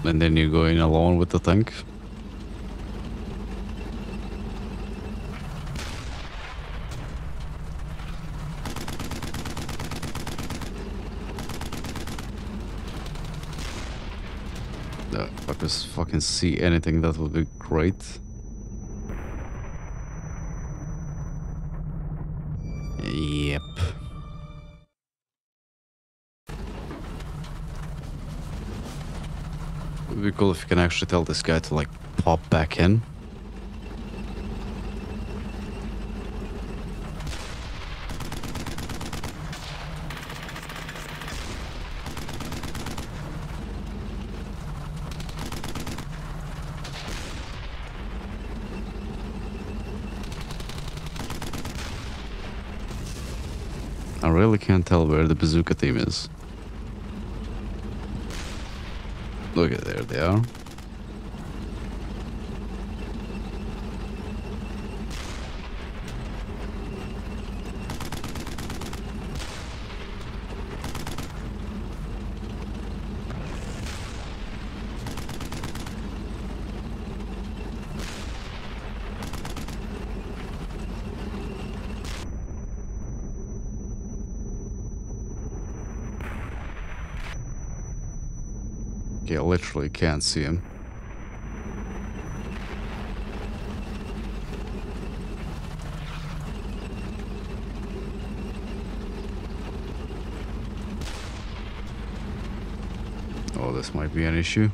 And then you go in alone with the tank. If I could fucking see anything, that would be great. Yep. It would be cool if you can actually tell this guy to like pop back in. I really can't tell where the bazooka team is. Look at there they are. Okay, I literally can't see him. Oh, this might be an issue.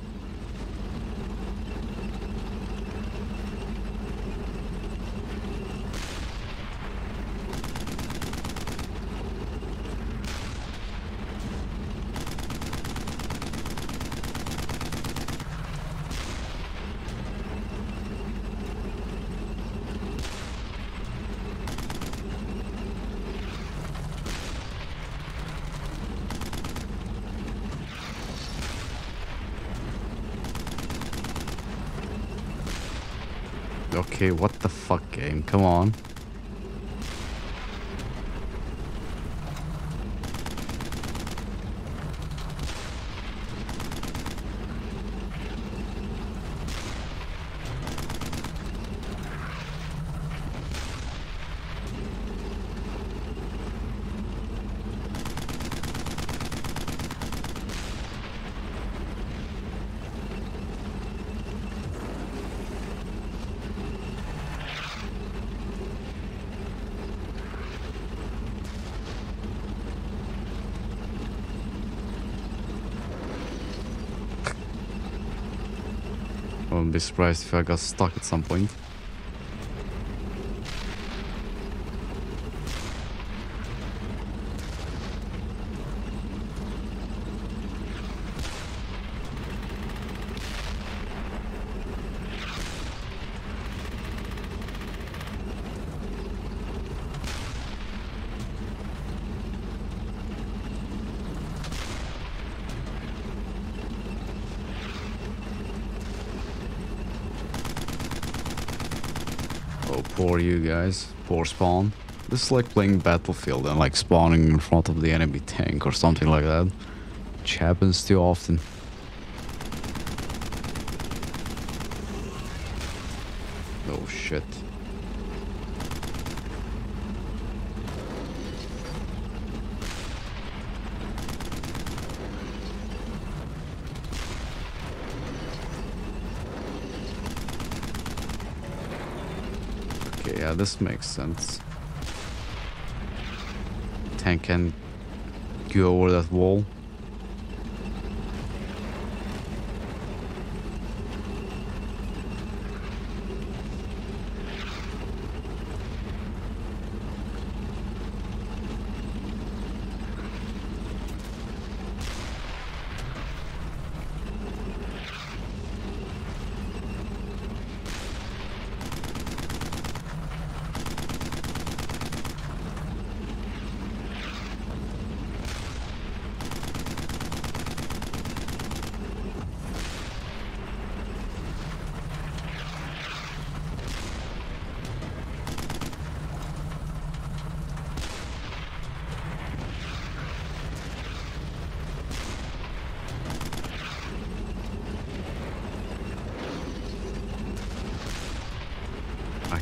Okay, what the fuck, game? Come on. I wouldn't be surprised if I got stuck at some point. Oh, poor you guys. Poor spawn. This is like playing Battlefield and like spawning in front of the enemy tank or something like that. Which happens too often. Oh shit. Okay, yeah, this makes sense. Tank can go over that wall.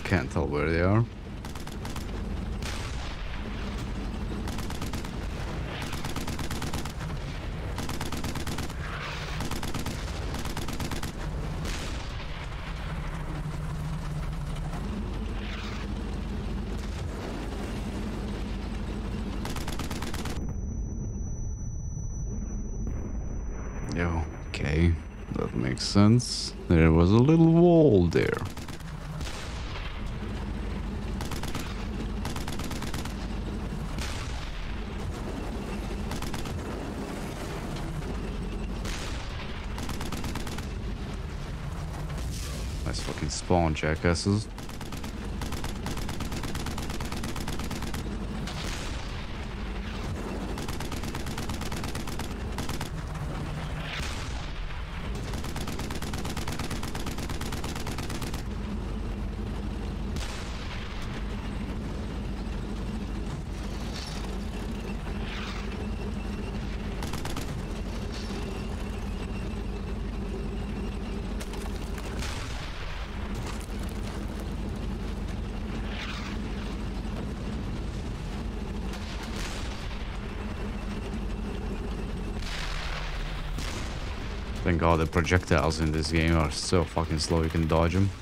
Can't tell where they are. Okay, that makes sense. There was a little wall there. Nice fucking spawn, jackasses. Thank God the projectiles in this game are so fucking slow you can dodge them.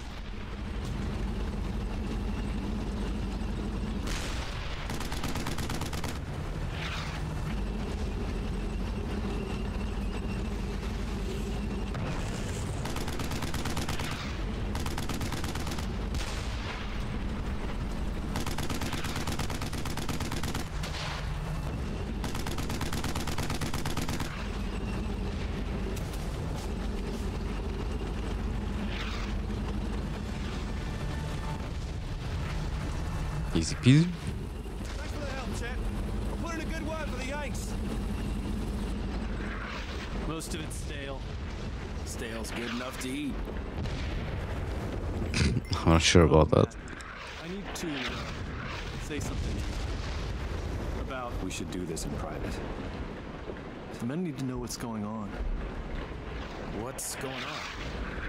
Easy peasy. Thanks for the help, Chet. I'll put in a good word for the Yanks. Most of it's stale. Stale's good enough to eat. I'm not sure about that. I need to say something about. We should do this in private. The men need to know what's going on. What's going on?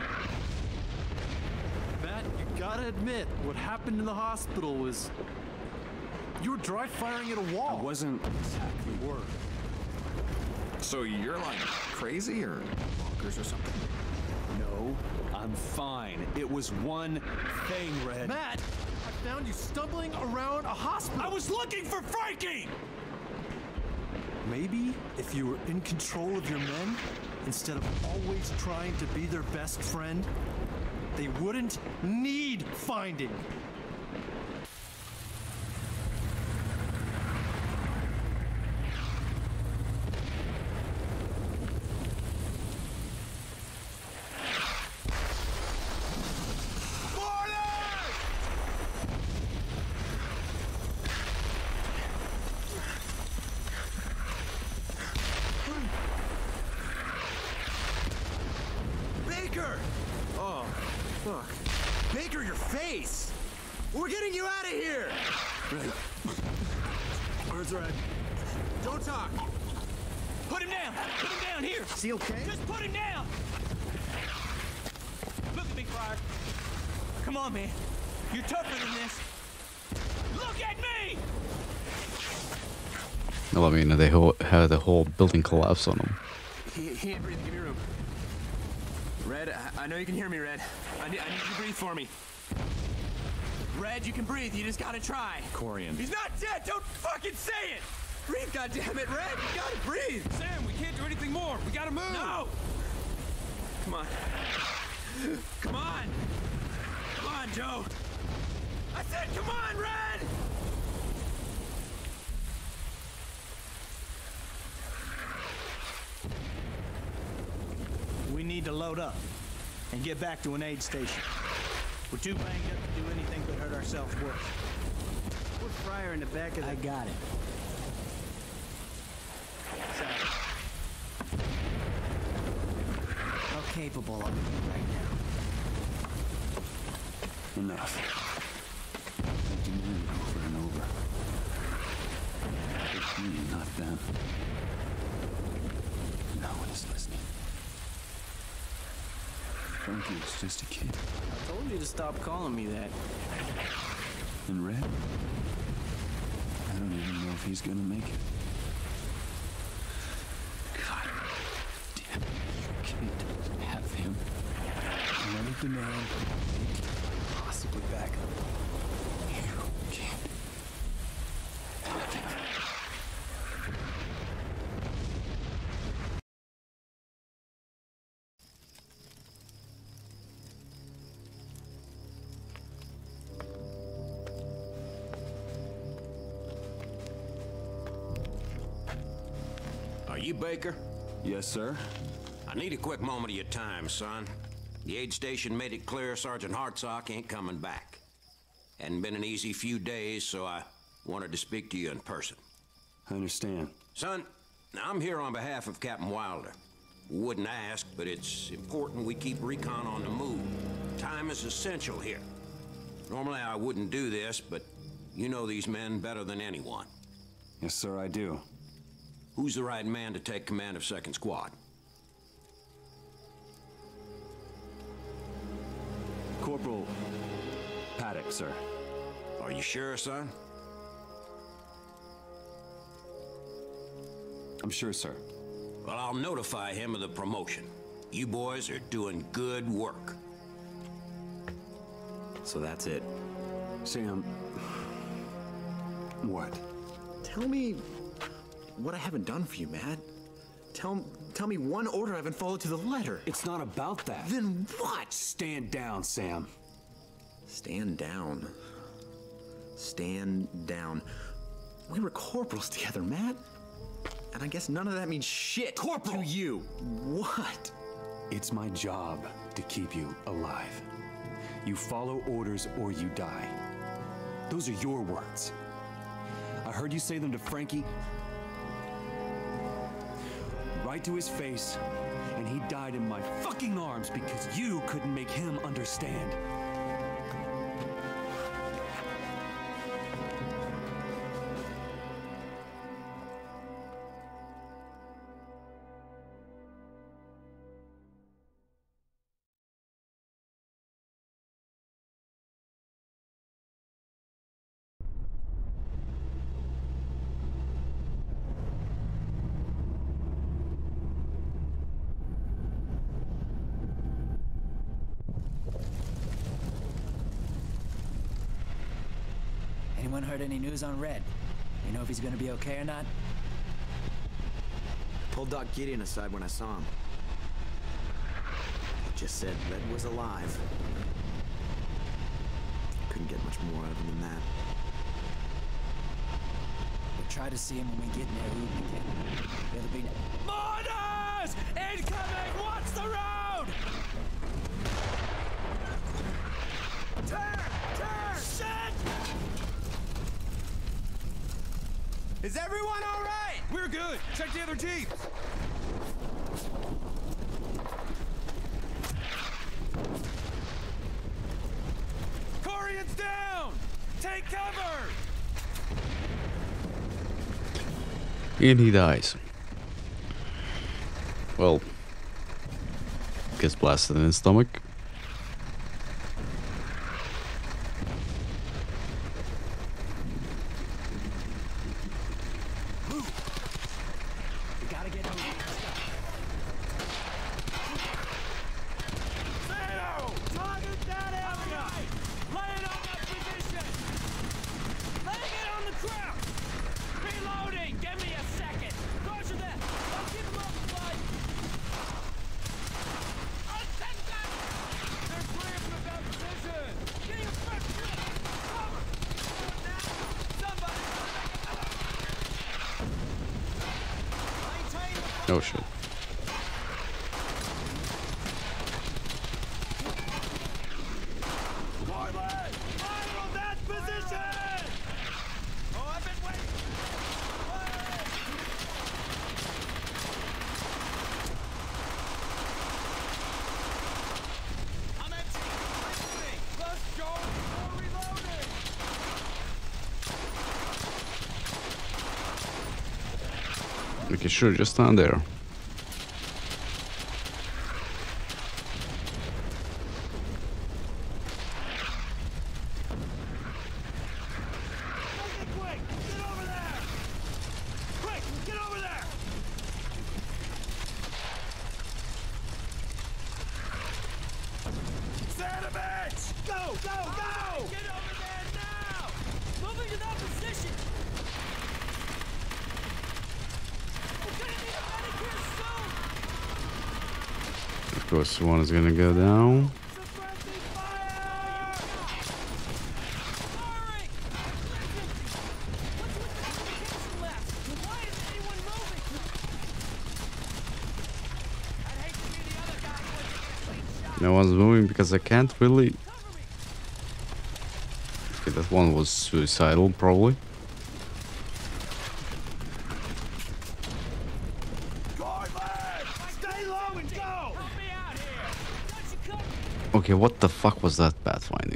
Matt, you gotta admit, what happened in the hospital was. You were dry firing at a wall. I wasn't exactly. You were. So you're like crazy or bonkers or something? No, I'm fine. It was one thing, Red. Matt, I found you stumbling around a hospital. I was looking for Frankie! Maybe if you were in control of your men, instead of always trying to be their best friend, they wouldn't need finding. Baker! Oh, fuck. Baker, your face! We're getting you out of here! Red. Where's Red? Don't talk! Put him down! Put him down here! Is he okay? Just put him down! Look at me, Clark. Come on, man. You're tougher than this. Look at me! Well, I mean, they had the whole building collapse on them. He ain't breathing. Give me room. Red, I know you can hear me, Red. I need you to breathe for me. Red, you can breathe. You just gotta try. Corian. He's not dead. Don't fucking say it. Breathe, goddammit, Red. You gotta breathe. Sam, we can't do anything more. We gotta move. No. Come on. Come on. Come on, Joe. I said, come on, Red. We need to load up and get back to an aid station. We're too banged up to do anything but hurt ourselves worse. Put Fryer in the back of the... I got it. Sorry. How capable of it right now? Enough. I demand over and over. It's me, not them. No one is listening. Frankie was just a kid. I told you to stop calling me that. And Red? I don't even know if he's gonna make it. God damn it. You can't have him. Another demand. Possibly back up. You can't have him. Are you Baker? Yes, sir. I need a quick moment of your time, son. The aid station made it clear Sergeant Hartsock ain't coming back. Hadn't been an easy few days, so I wanted to speak to you in person. I understand. Son, I'm here on behalf of Captain Wilder. Wouldn't ask, but it's important we keep recon on the move. Time is essential here. Normally I wouldn't do this, but you know these men better than anyone. Yes, sir, I do. Who's the right man to take command of 2nd Squad? Corporal Paddock, sir. Are you sure, son? I'm sure, sir. Well, I'll notify him of the promotion. You boys are doing good work. So that's it. Sam... What? Tell me what I haven't done for you, Matt. Tell me one order I haven't followed to the letter. It's not about that. Then what? Stand down, Sam. Stand down. Stand down. We were corporals together, Matt. And I guess none of that means shit Corporal! to you. What? It's my job to keep you alive. You follow orders or you die. Those are your words. I heard you say them to Frankie. Right to his face, and he died in my fucking arms because you couldn't make him understand. Anyone heard any news on Red? You know if he's gonna be okay or not? Pulled Doc Gideon aside when I saw him. He just said Red was alive. Couldn't get much more out of him than that. We'll try to see him when we get near Rubin again. It'll be... Mortars! Incoming! Watch the road! Turn! Turn! Shit! Is everyone all right? We're good. Check the other jeeps. Corian's down! Take cover! And he dies. Well, gets blasted in his stomach. Oh shit. Okay, sure, just stand there. Of course, one is gonna go down. No one's moving because I can't really. Okay, that one was suicidal, probably. Okay, what the fuck was that pathfinding?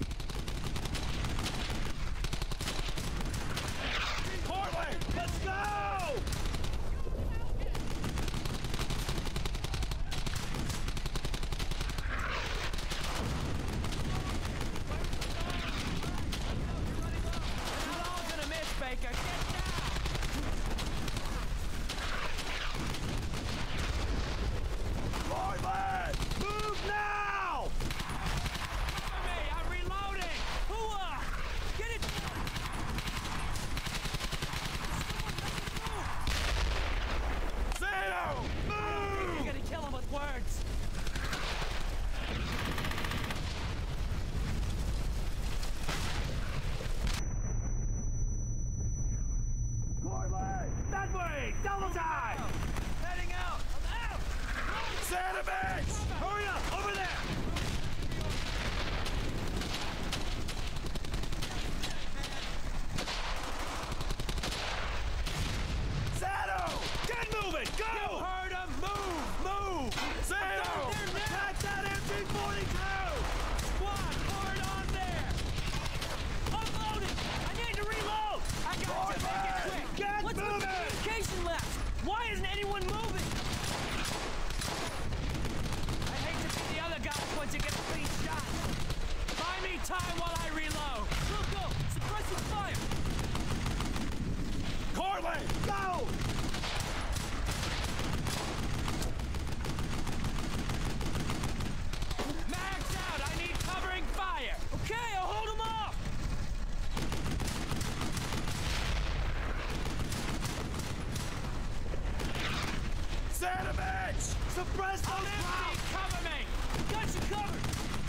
Suppress those rounds! Cover me! Got you covered!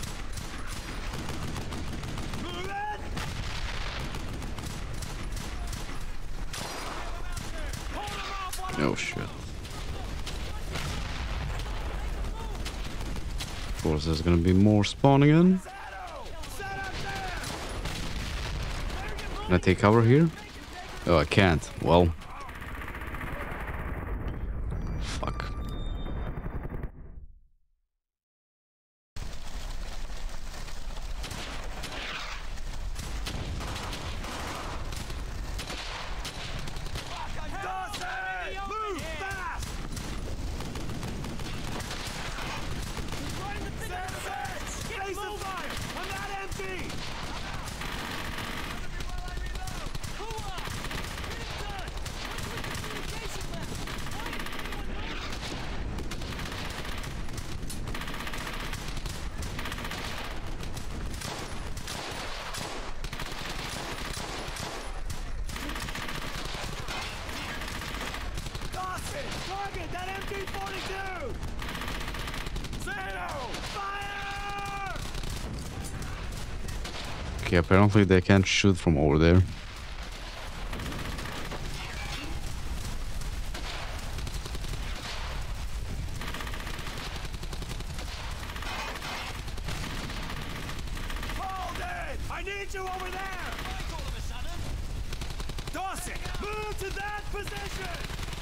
Move it! Oh shit. Of course, there's gonna be more spawning in. Can I take cover here? Oh, I can't. Well. Fuck. Target that MG-42! Zeno! Fire! Okay, apparently they can't shoot from over there. Hold it! I need you over there! All of a sudden. Dawson, move to that position!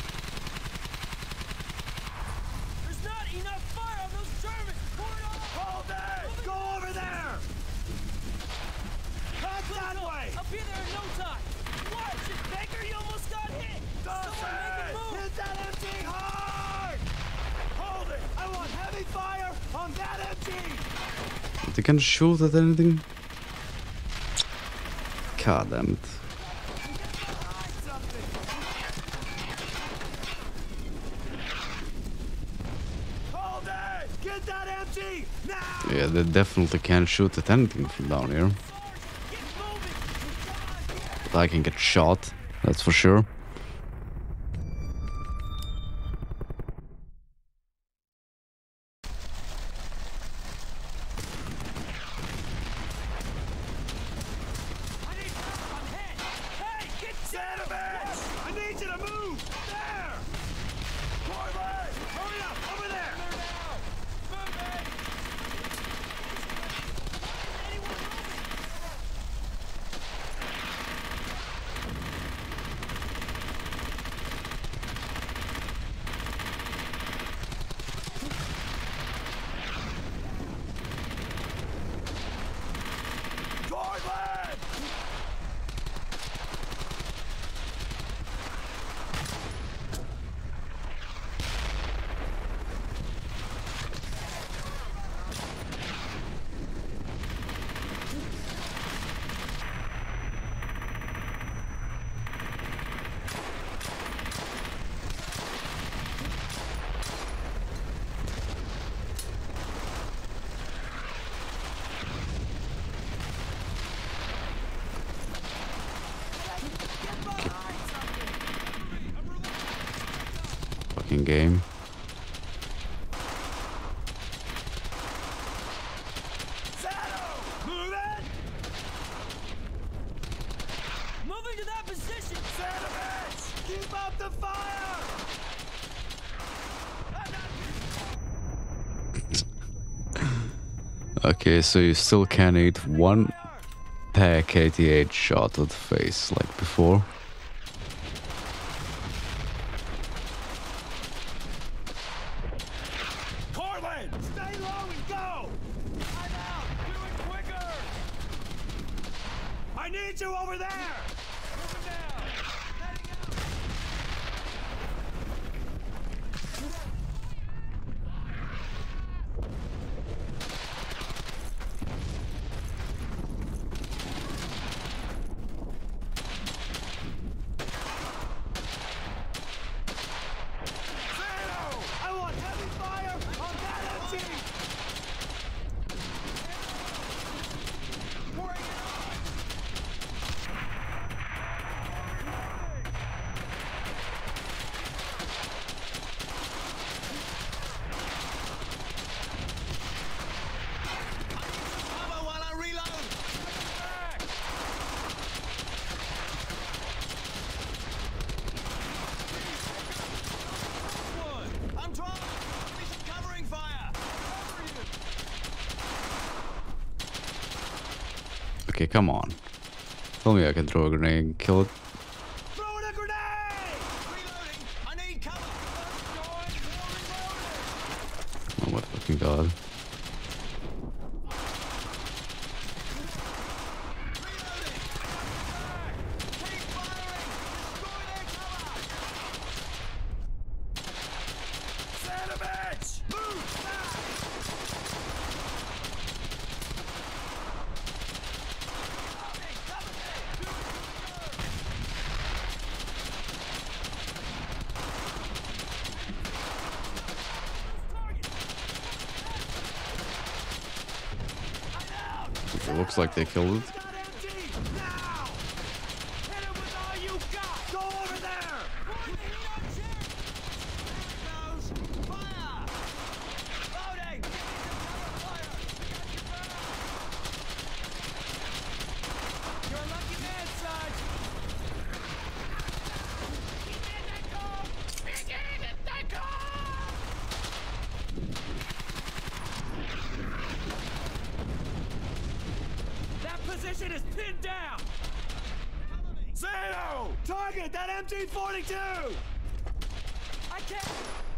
There's not enough fire on those Germans! Hold it! Go over there! Cut that way! I'll be there in no time! Watch it, Baker! You almost got hit! Dawson! Hit that MG hard! Hold it! I want heavy fire on that MG! They can't shoot at anything? God damn it. Hold it! Get that MG now! Yeah, they definitely can't shoot at anything from down here. But I can get shot, that's for sure. fucking game. Moving to that position! Sandovich! Keep up the fire! Okay, so you still can't eat one pack 88 shot to the face like before. Cortland! Stay low and go! I'm out! Do it quicker! I need you over there! Moving down! Heading out! I want heavy fire on that MG! Pouring it on! Cover while I reload! I'm trying to be some covering fire. Okay, come on. Tell me I can throw a grenade and kill it. Throwing a grenade! Reloading. I need cover. Oh my fucking god. Sandovich! Move back! It looks like they killed it. Now! Hit it with all you got! Go over there! Goes fire! Loading! You're a lucky man, son! That position is pinned down! Zeno! Target that MG-42! I can't...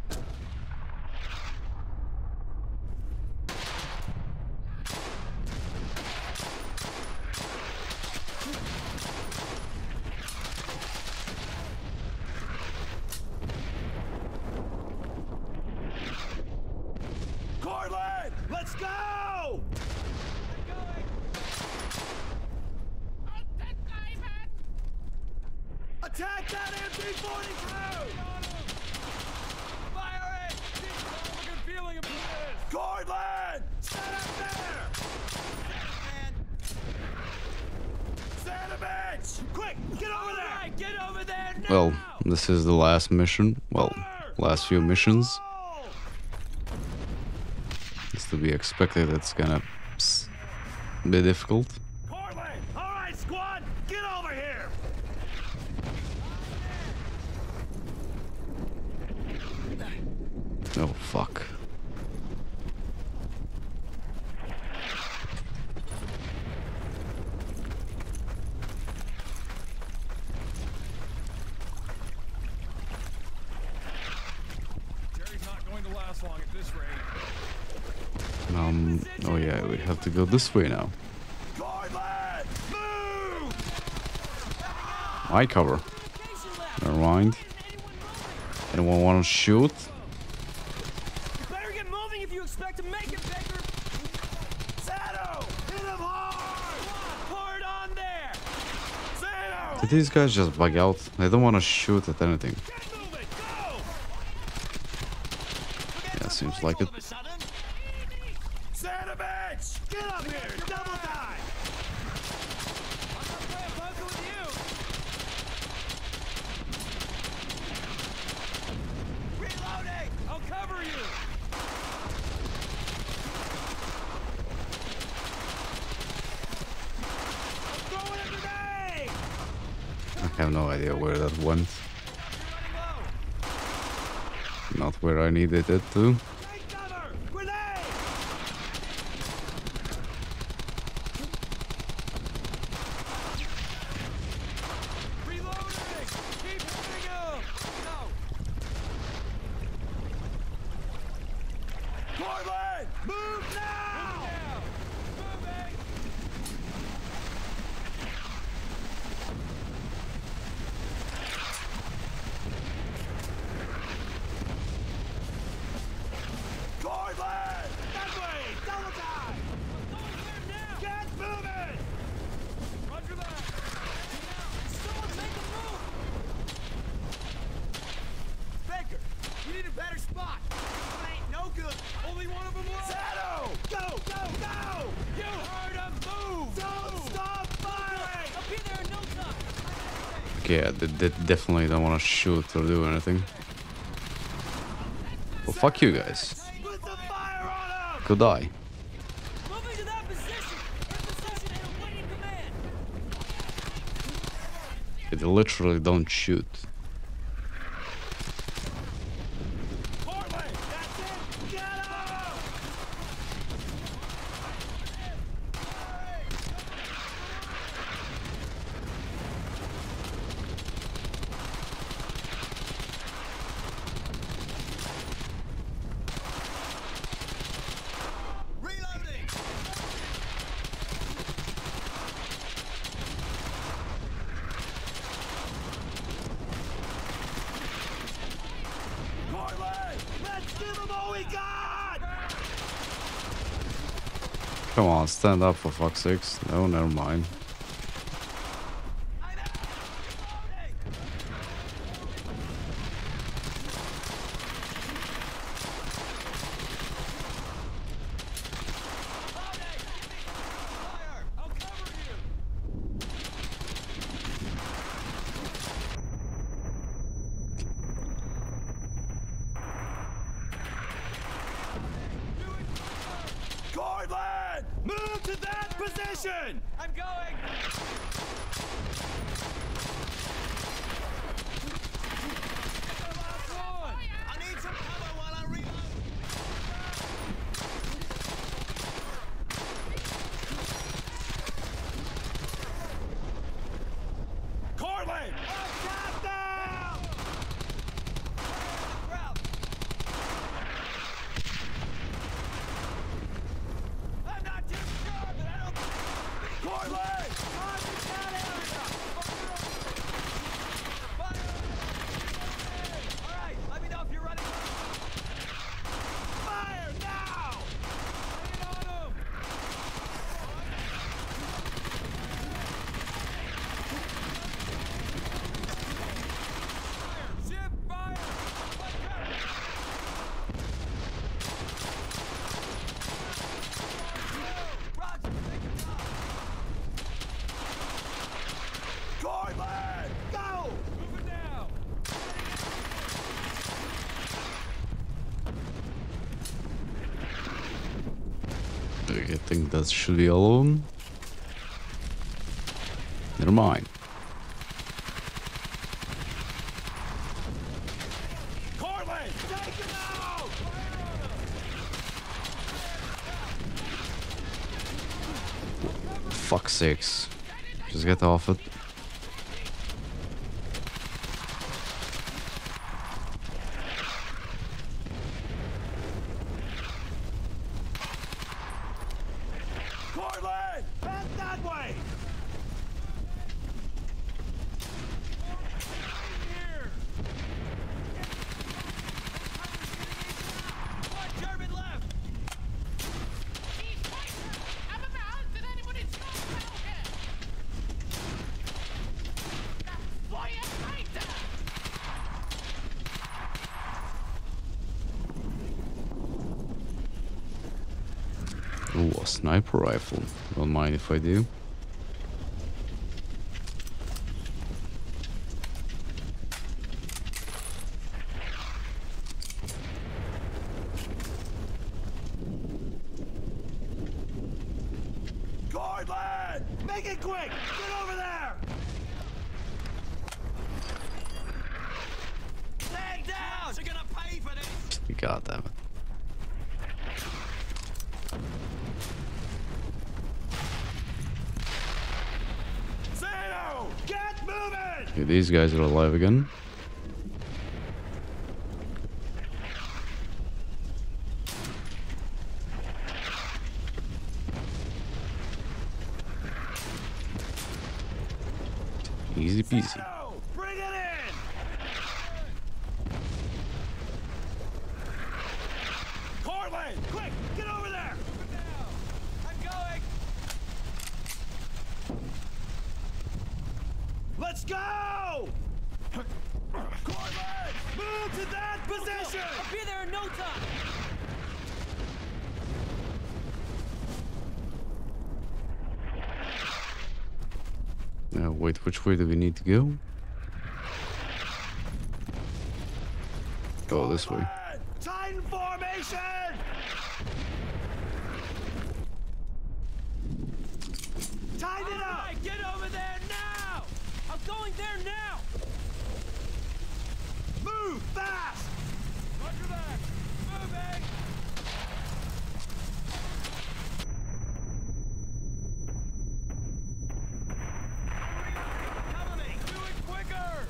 Cortland! Let's go! Attack that MG-42! Fire it! I have a good feeling about this! Cortland! Stand up there! Sandovich! Quick! Get over there! Right, get over there now! Well, this is the last mission. Well, last few missions. It's to be expected it's gonna be difficult. Cortland! Alright, squad! Get over here! Oh, fuck. Jerry's not going to last long at this rate. Oh yeah, we have to go this way now. Cortland! Move! I cover. Never mind. Anyone want to shoot? You better get moving if you expect to make it, Baker! Zeno! Hit him hard! Pour it on there! Zeno! Did these guys just bug out? They don't want to shoot at anything. Get moving! Go! Yeah, seems like it. Sandovich! Get up here! Double dive! I'm not playing poker with you! Reload! I'll cover you! I'm throwing a grenade! I have no idea where that went. Not where I needed it to. Take cover! Grenade! Reloading! Keep hitting him! No! Corbin! Move now! Moving! Corbin! That way! Double time! Get moving! Roger that! Someone make a move! Baker, you need a better spot. That ain't no good. Only one of them left. Shadow! Go, go, go! You heard him! Move! Don't stop firing! I'll be there in no time. Yeah, they definitely don't want to shoot or do anything. Well, fuck you guys. Put the fire on him! Could die. Moving to that position! In position and awaiting command! They literally don't shoot. Portland! That's it! Get him! Reloading! Portland! Let's give them all we got! Come on, stand up for fuck's sakes. No, never mind. I'll cover you! Cortland! Move to that position! I'm going! I need some cover while I reload! Cortland! Attack them! I'm not too sure, but I don't... Cortland! I'm in that area! Fire! All right, let me know if you're running low. Fire now! Lay it on him! Ship fire! Roger, take your time. Cortland! Go! Moving now! I think that should be all of them. Never mind. Cortland! Take him out! Fuck's sakes. Just get off it. Cortland! Back that way! Here! One German left! Ooh, a sniper rifle. Don't mind if I do. Make it quick! Get over there! Stand down! You're gonna pay for this! God damn it. Zeno! Get moving! Okay, these guys are alive again. Easy peasy. Zeno! Bring it in! Cortland! Quick! Get over there! I'm going! Let's go! Cortland! Move to that position! I'll be there in no time! Wait, which way do we need to go? Go this way. Titan formation! Tighten it up! Get over there now! I'm going there now! Move fast! Roger that! Moving! Cover me! Do it quicker!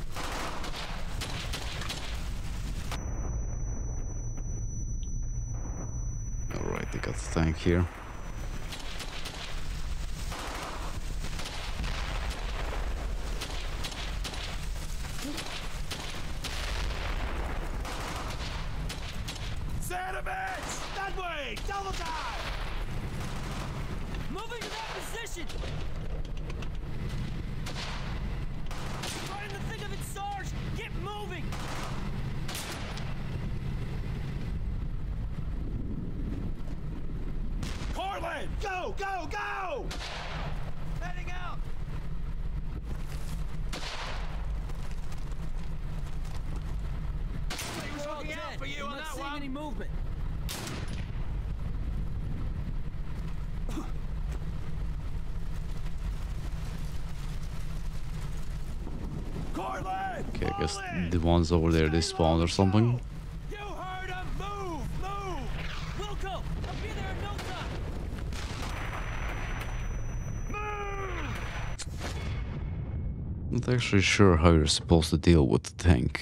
Alright, they got the tank here. Zanovich! That way! Double time! Moving to that position! Trying to think of it, Sarge! Get moving! Cortland! Go! Go! Go! Heading out! We're all dead. for you I'm on not that seeing one. any movement. Cortland! Okay, I guess Pull in! the ones over there, they spawned or something. You heard him! Move! Move! Wilco! I'll be there in no time! Move! Not actually sure how you're supposed to deal with the tank.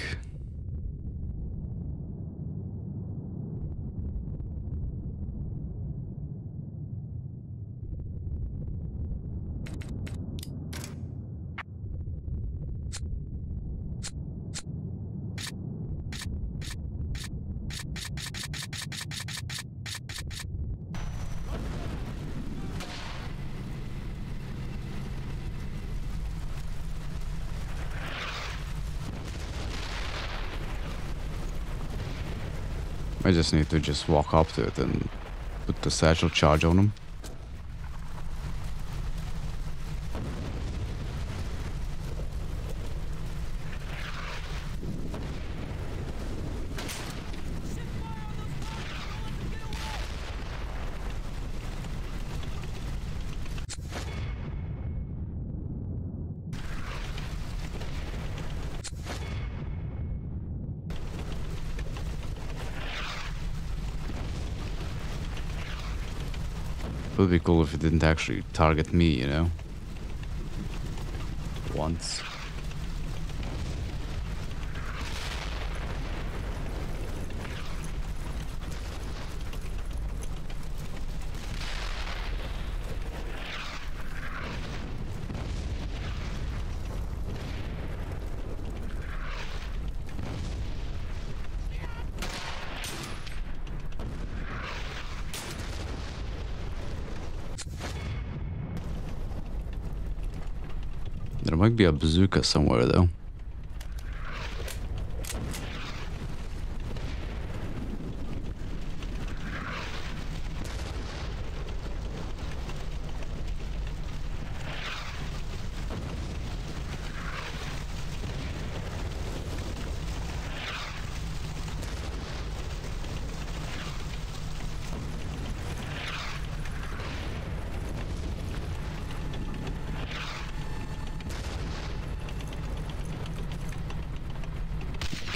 I just need to just walk up to it and put the satchel charge on him. It would be cool if it didn't actually target me, you know? Once. There might be a bazooka somewhere, though.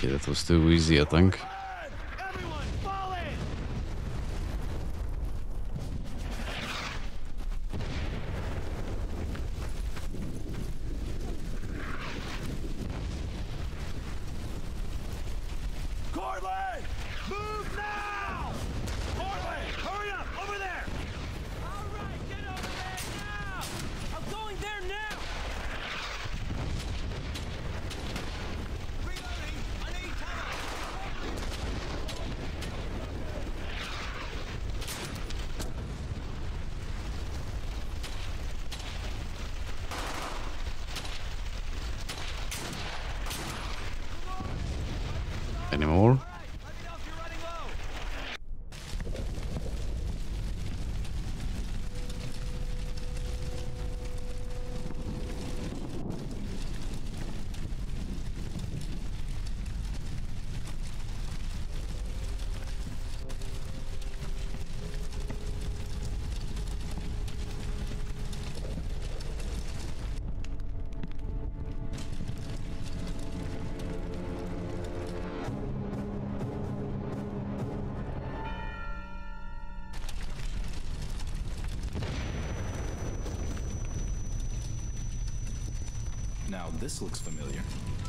Okay, that was too easy, I think. Everyone, fall in! Corley! Move now! Corley, hurry up! Over there! All right, get over there now! I'm going there now! Reloading! I need cover! Any more? Let me know if you're running low! Now this looks familiar.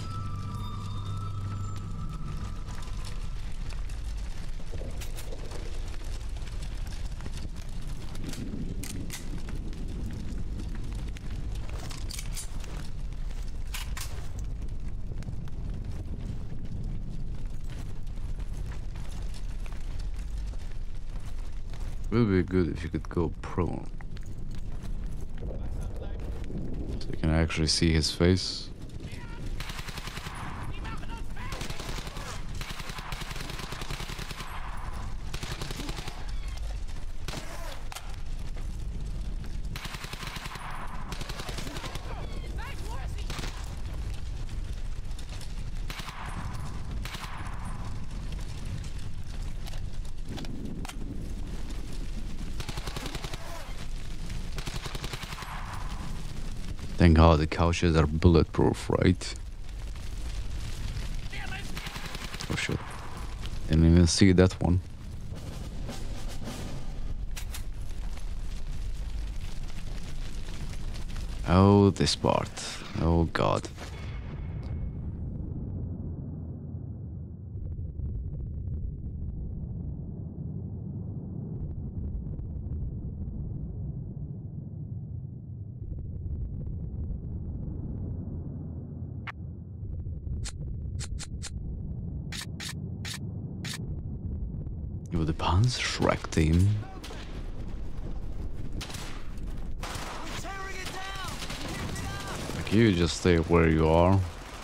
It would be good if you could go prone. So you can actually see his face. Thank God the couches are bulletproof, right? Oh shit. Didn't even see that one. Oh, this part. Oh God. Yo, the Panzer Shrek team. Like, you just stay where you are.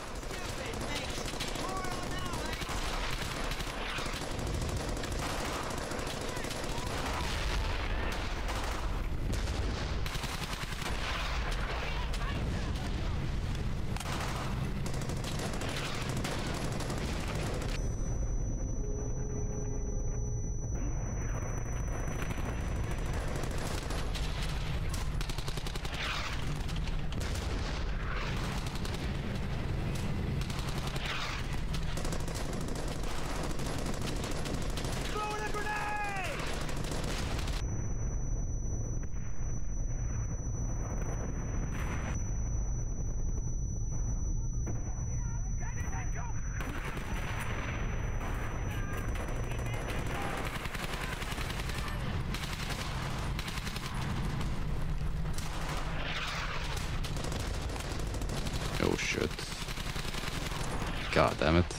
Oh shit. God damn it.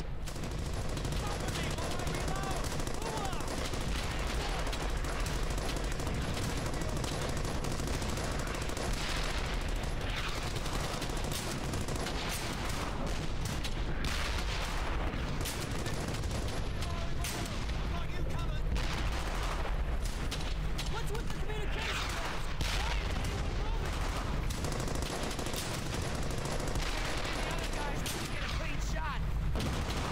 What's with the communication? Why isn't anyone moving? The other guys didn't get a clean shot.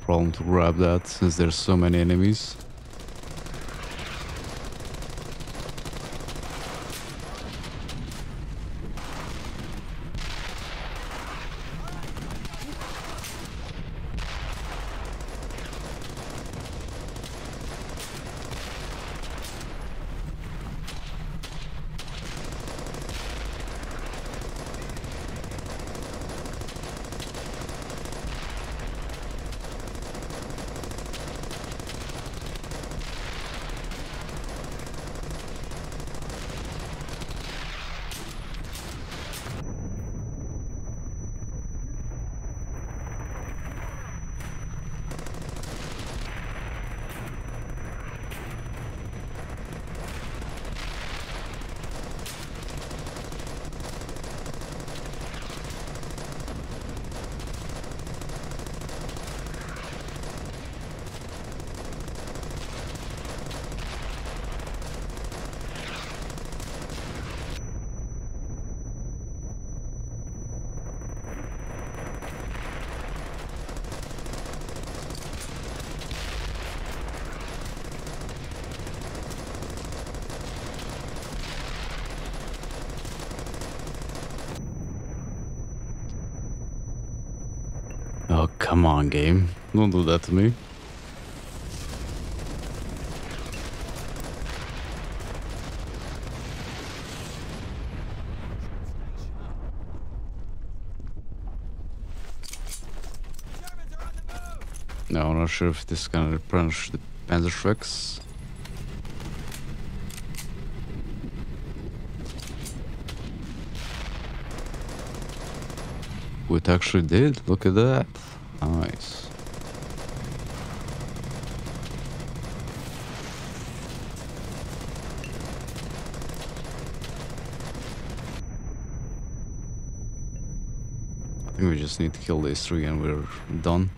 problem to grab that since there's so many enemies. Oh, come on, game. Don't do that to me. No, I'm not sure if this is gonna replenish the Panzerschrecks. It actually did. Look at that. Nice. I think we just need to kill these three and we're done.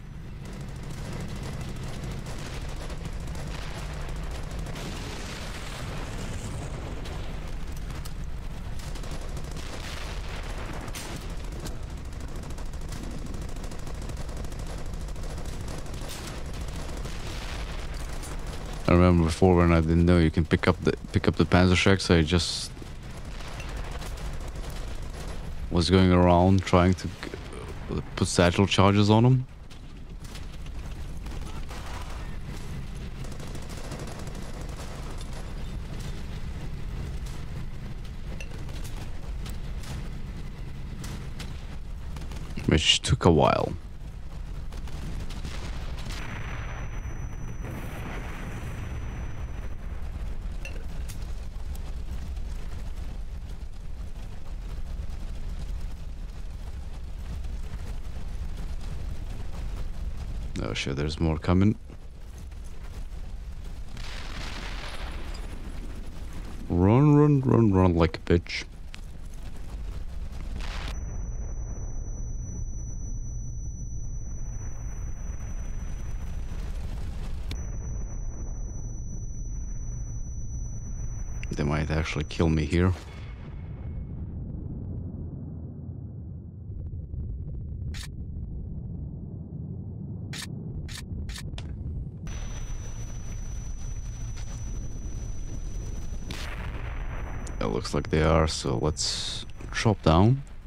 I remember before when I didn't know you can pick up the Panzerschrecks, I just was going around trying to put satchel charges on them. Which took a while. Oh shit, there's more coming. Run, run, run, run like a bitch. They might actually kill me here. It looks like they are, so let's drop down.